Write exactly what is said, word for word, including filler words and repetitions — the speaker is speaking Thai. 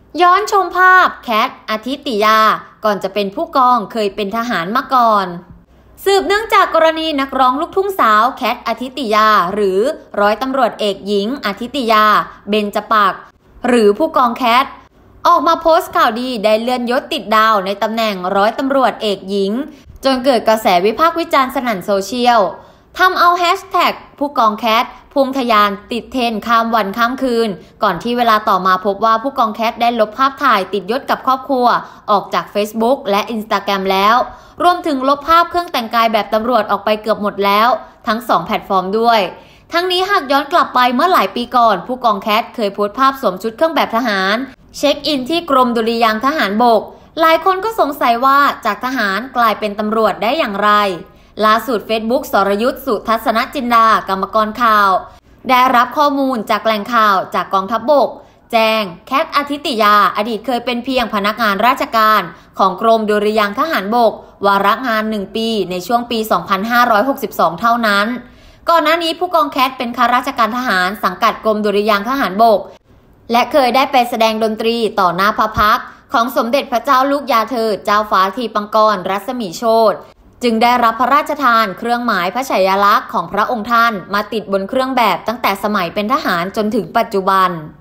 ย้อนชมภาพแคทอาทิตยาก่อนจะเป็นผู้กองเคยเป็นทหารมาก่อนสืบเนื่องจากกรณีนักร้องลูกทุ่งสาวแคทอาทิตยาหรือร้อยตำรวจเอกหญิงอาทิตยาเบญจปักษ์หรือผู้กองแคทออกมาโพสต์ข่าวดีได้เลื่อนยศติดดาวในตำแหน่งร้อยตำรวจเอกหญิงจนเกิดกระแสวิพากษ์วิจารณ์สนั่นโซเชียลทำเอาแฮชแท็กผู้กองแคทพุ่งทะยานติดเทรนด์ข้ามวันข้ามคืนก่อนที่เวลาต่อมาพบว่าผู้กองแคทได้ลบภาพถ่ายติดยศกับครอบครัวออกจาก Facebook และ Instagram แล้วรวมถึงลบภาพเครื่องแต่งกายแบบตำรวจออกไปเกือบหมดแล้วทั้งสองแพลตฟอร์มด้วยทั้งนี้หากย้อนกลับไปเมื่อหลายปีก่อนผู้กองแคทเคยโพสต์ภาพสวมชุดเครื่องแบบทหารเช็คอินที่กรมดุริยางค์ทหารบกหลายคนก็สงสัยว่าจากทหารกลายเป็นตำรวจได้อย่างไรล่าสุด Facebook สรยุทธสุทัศนจินดากรรมกรข่าวได้รับข้อมูลจากแหล่งข่าวจากกองทัพบกแจ้งแคทอาทิตยาอดีตเคยเป็นเพียงพนักงานราชการของกรมดุริยางค์ทหารบกวาระงานหนึ่งปีในช่วงปี สองพันห้าร้อยหกสิบสอง เท่านั้นก่อนหน้านี้ผู้กองแคทเป็นข้าราชการทหารสังกัดกรมดุริยางค์ทหารบกและเคยได้ไปแสดงดนตรีต่อหน้าพระพักตร์ของสมเด็จพระเจ้าลูกยาเธอเจ้าฟ้าทีปังกรรัศมีโชติจึงได้รับพระราชทานเครื่องหมายพระฉายาลักษณ์ของพระองค์ท่านมาติดบนเครื่องแบบตั้งแต่สมัยเป็นทหารจนถึงปัจจุบัน